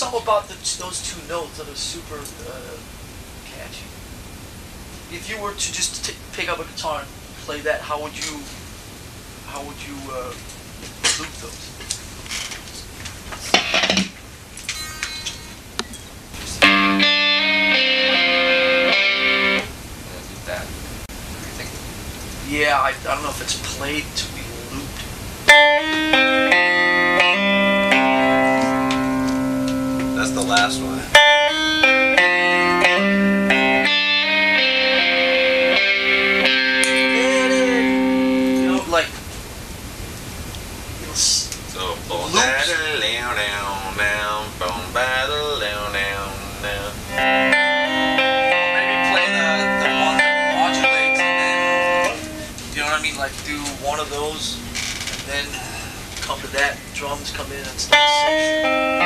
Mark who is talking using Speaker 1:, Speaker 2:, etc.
Speaker 1: something about those two notes that are super catchy. If you were to just pick up a guitar and play that, how would you loop those?
Speaker 2: That. What do you think?
Speaker 1: Yeah, I don't know if it's played to be looped.
Speaker 3: That's the last one.
Speaker 1: You know, like
Speaker 3: So
Speaker 1: loops.
Speaker 2: Maybe play the one that modulates and then,
Speaker 1: You know what I mean? Like do one of those, and then come to that. Drums come in and start the section.